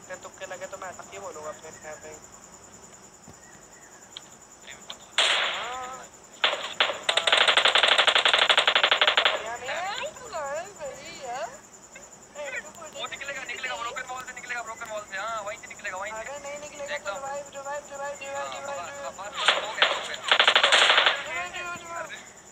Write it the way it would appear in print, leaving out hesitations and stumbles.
इतने तुक्के लगे तो मैं अच्छा ही बोलूँगा फिर यहाँ पे। वो निकलेगा ब्रोकन वॉल से निकलेगा हाँ वहीं से निकलेगा वहीं से। अरे नहीं निकलेगा तो रिवाइव हो गया